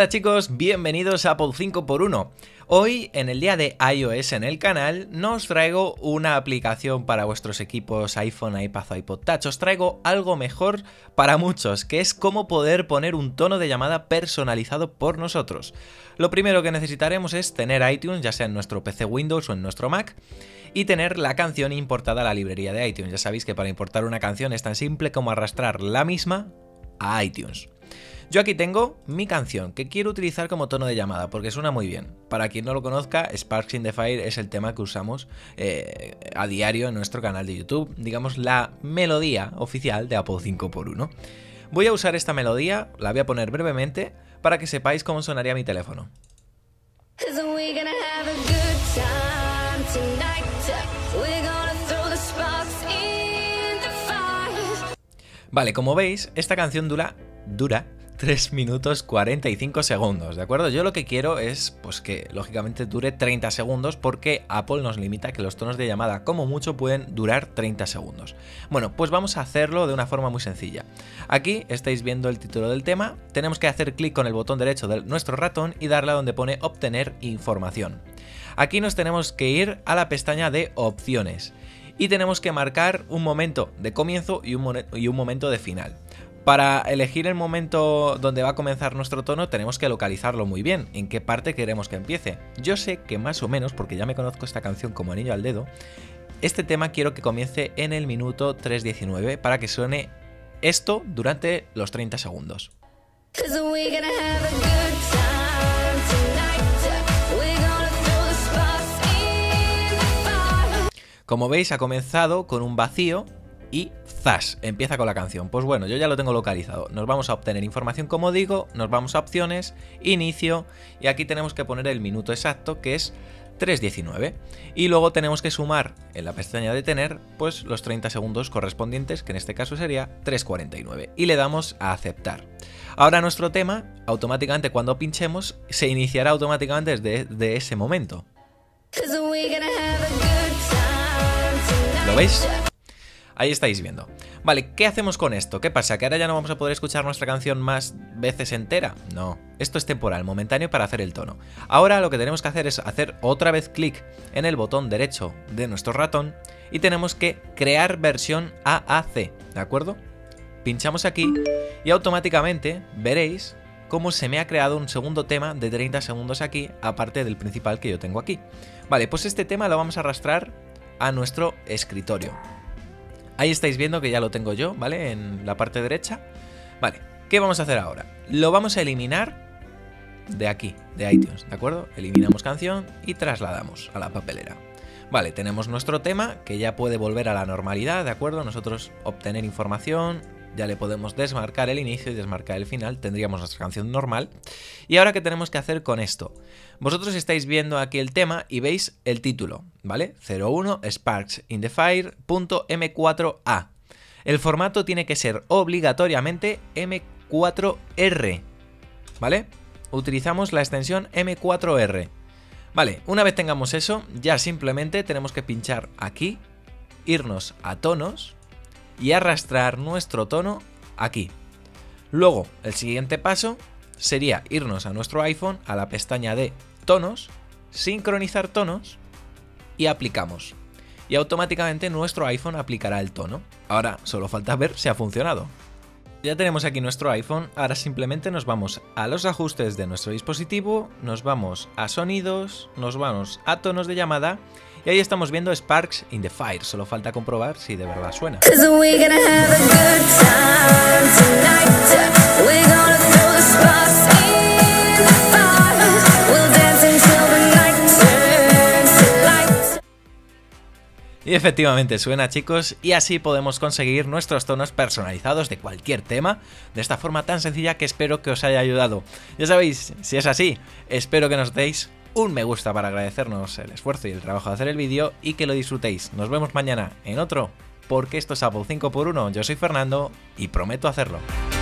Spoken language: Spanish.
Hola chicos, bienvenidos a Apple 5x1. Hoy, en el día de iOS en el canal, no os traigo una aplicación para vuestros equipos iPhone, iPad o iPod Touch. Os traigo algo mejor para muchos, que es cómo poder poner un tono de llamada personalizado por nosotros. Lo primero que necesitaremos es tener iTunes, ya sea en nuestro PC Windows o en nuestro Mac, y tener la canción importada a la librería de iTunes. Ya sabéis que para importar una canción es tan simple como arrastrar la misma a iTunes. Yo aquí tengo mi canción, que quiero utilizar como tono de llamada, porque suena muy bien. Para quien no lo conozca, Sparks in the Fire es el tema que usamos a diario en nuestro canal de YouTube, digamos la melodía oficial de Apple 5x1. Voy a usar esta melodía, la voy a poner brevemente, para que sepáis cómo sonaría mi teléfono. Vale, como veis, esta canción dura 3 minutos 45 segundos, ¿de acuerdo? Yo lo que quiero es, pues que lógicamente dure 30 segundos porque Apple nos limita que los tonos de llamada como mucho pueden durar 30 segundos. Bueno, pues vamos a hacerlo de una forma muy sencilla. Aquí estáis viendo el título del tema, tenemos que hacer clic con el botón derecho de nuestro ratón y darle a donde pone obtener información. Aquí nos tenemos que ir a la pestaña de opciones y tenemos que marcar un momento de comienzo y un momento de final. Para elegir el momento donde va a comenzar nuestro tono tenemos que localizarlo muy bien, en qué parte queremos que empiece. Yo sé que más o menos, porque ya me conozco esta canción como anillo al dedo, este tema quiero que comience en el minuto 3:19 para que suene esto durante los 30 segundos. Como veis ha comenzado con un vacío y ¡zas! Empieza con la canción. Pues bueno, yo ya lo tengo localizado. Nos vamos a obtener información, como digo, nos vamos a opciones, inicio, y aquí tenemos que poner el minuto exacto, que es 3:19. Y luego tenemos que sumar en la pestaña de tener, pues los 30 segundos correspondientes, que en este caso sería 3:49. Y le damos a aceptar. Ahora nuestro tema, automáticamente cuando pinchemos, se iniciará automáticamente desde ese momento. ¿Lo veis? Ahí estáis viendo. Vale, ¿qué hacemos con esto? ¿Qué pasa? ¿Que ahora ya no vamos a poder escuchar nuestra canción más veces entera? No, esto es temporal, momentáneo para hacer el tono. Ahora lo que tenemos que hacer es hacer otra vez clic en el botón derecho de nuestro ratón y tenemos que crear versión AAC, ¿de acuerdo? Pinchamos aquí y automáticamente veréis cómo se me ha creado un segundo tema de 30 segundos aquí, aparte del principal que yo tengo aquí. Vale, pues este tema lo vamos a arrastrar a nuestro escritorio. Ahí estáis viendo que ya lo tengo yo, ¿vale? En la parte derecha. Vale, ¿qué vamos a hacer ahora? Lo vamos a eliminar de aquí, de iTunes, ¿de acuerdo? Eliminamos canción y trasladamos a la papelera. Vale, tenemos nuestro tema que ya puede volver a la normalidad, ¿de acuerdo? Nosotros obtener información, ya le podemos desmarcar el inicio y desmarcar el final, tendríamos nuestra canción normal. Y ahora, ¿qué tenemos que hacer con esto? Vosotros estáis viendo aquí el tema y veis el título, ¿vale? 01 Sparks in the Fire.m4a. El formato tiene que ser obligatoriamente M4R, ¿vale? Utilizamos la extensión M4R. Vale, una vez tengamos eso, ya simplemente tenemos que pinchar aquí, irnos a tonos y arrastrar nuestro tono aquí. Luego, el siguiente paso sería irnos a nuestro iPhone, a la pestaña de tonos, sincronizar tonos y aplicamos. Y automáticamente nuestro iPhone aplicará el tono. Ahora solo falta ver si ha funcionado. Ya tenemos aquí nuestro iPhone, ahora simplemente nos vamos a los ajustes de nuestro dispositivo, nos vamos a sonidos, nos vamos a tonos de llamada y ahí estamos viendo Sparks in the Fire, solo falta comprobar si de verdad suena. Y efectivamente suena, chicos, y así podemos conseguir nuestros tonos personalizados de cualquier tema, de esta forma tan sencilla que espero que os haya ayudado. Ya sabéis, si es así, espero que nos deis un me gusta para agradecernos el esfuerzo y el trabajo de hacer el vídeo y que lo disfrutéis. Nos vemos mañana en otro, porque esto es Apple 5x1. Yo soy Fernando y prometo hacerlo.